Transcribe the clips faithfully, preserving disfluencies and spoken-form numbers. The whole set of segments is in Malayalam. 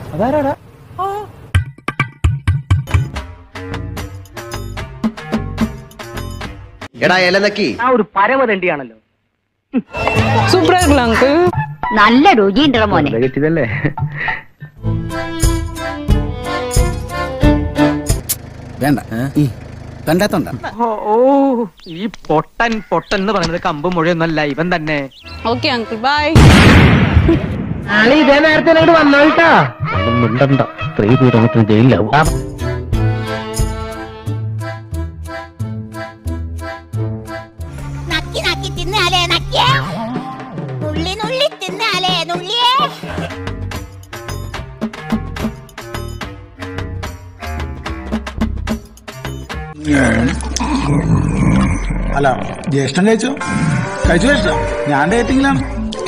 അതാരാടാ? എടാ എലനക്കി ആ ഒരു പരമതണ്ടിയാണല്ലോ. സൂപ്പർ ആയിട്ടുള്ള അങ്കിൾ. നല്ല രുചിയുണ്ടോ മോനെ? ഇതല്ലേ വേണ്ട കണ്ടാത്തോണ്ട. ഓ ഈ പൊട്ടൻ പൊട്ടൻ എന്ന് പറയുന്നത് കമ്പ് മുഴയൊന്നല്ല, ഇവൻ തന്നെ. Okay uncle bye. ഇതേ നേരത്തെ വന്നോട്ടാ. മിണ്ടണ്ട, സ്ത്രീ പീഡനത്തിന് ജയിലിലാവും. നക്കി നക്കി തിന്നാലേ നക്കിയേ, നുള്ളി നുള്ളി തിന്നാലേ നുള്ളിയേ. അല്ല ജ്യേഷ്ഠൻ കഴിച്ചോ? കഴിച്ചു ജ്യേഷ്ഠ, ഞാൻ ഡേറ്റിംഗിലാണ്.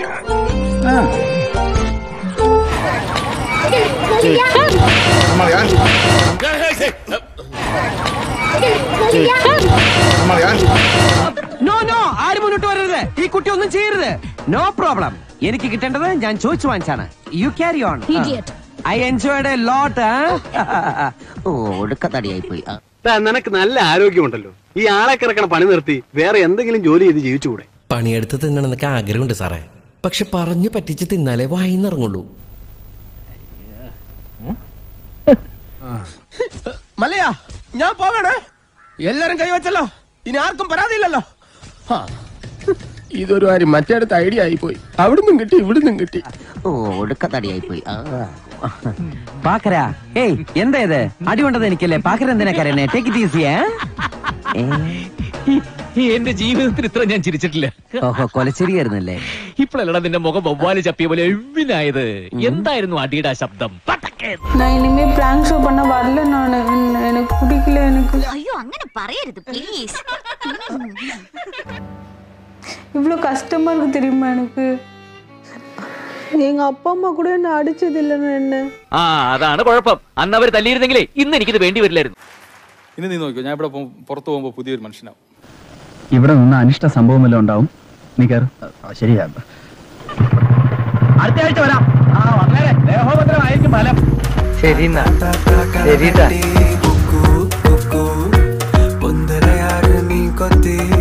നോ നോ, ആരും മുന്നോട്ട് വരരുത്. ഈ കുട്ടി ഒന്നും ചെയ്യരുത്. No problem. എനിക്ക് കിട്ടേണ്ടത് ഞാൻ ചോദിച്ചു വാങ്ങിച്ചാണ്. You carry on. I enjoyed a lot. ഓ ഒടുക്കത്തടിയായി പോയി. നിനക്ക് നല്ല ആരോഗ്യമുണ്ടല്ലോ. ഈ ആളെ കിറക്കണ പണി നിർത്തി വേറെ എന്തെങ്കിലും ജോലി ചെയ്ത് ജീവിച്ചുകൂടെ? പണിയെടുത്ത് തിന്നണമെന്നൊക്കെ ആഗ്രഹമുണ്ട് സാറേ, പക്ഷെ പറഞ്ഞു പറ്റിച്ച് തിന്നാലേ വായിന്നിറങ്ങുള്ളൂ. മല്ലയാ, ഞാൻ പോകണേ. എല്ലാരും കൈവച്ചല്ലോ, ഇനി ആർക്കും പരാതിയില്ലല്ലോ. ഇതൊരു കാര്യം മറ്റേടത്ത് ഐഡിയ ആയി പോയി. അവിടുന്നും കിട്ടി ഇവിടുന്നും കിട്ടി. ഓ ഒടുക്കത്തടിയായി പോയി. പാക്കര, ഏയ് എന്താ ഇത്? അടി കൊണ്ടത് എനിക്കല്ലേ. പാക്കര എന്തിനാ കരയണേ? Take it easy. എന്റെ ജീവിതത്തിൽ ഇത്ര ഞാൻ ചിരിച്ചിട്ടില്ല. ഓഹോ, കൊലച്ചെരിയായിരുന്നല്ലേ? ഇപ്പോഴല്ലടാ നിന്റെ മുഖം വവ്വാല് ചപ്പിയ പോലെ എവിനായത്. എന്തായിരുന്നു അടിയുടെ ശബ്ദം? நான் இனிமே பிராங்க் ஷோ பண்ண வரல. நான் எனக்கு பிடிக்கல. எனக்கு അയ്യോ അങ്ങനെ പറയരുത് പ്ലീസ്. இவ்வளோ கஷ்டமா இருக்கு தெரியுமா எனக்கு. எங்க அப்பா அம்மா கூட என்ன அடிச்சது இல்லைன்னு என்ன. ആ അതാണ് കുഴപ്പം. അന്ന് അവർ തല്ലിയിരുന്നെങ്കിലേ ഇന്ന് എനിക്കിത് വേണ്ടി വരില്ലായിരുന്നു. ഇനി നീ നോക്കിയോ, ഞാൻ ഇവിടെ പുറത്തു പോകുമ്പോ പുതിയൊരു മനുഷ്യനാവും. ഇവിടെ നിന്ന് അനിഷ്ട സംഭവം വല്ലതും ഉണ്ടാവും. നീ കയറും. ശരിയാ, അടുത്ത ആഴ്ച വരാം. ആ വളരെ ദേഹോപദ്രമായിരിക്കും ഫലം. ശരി ശരി.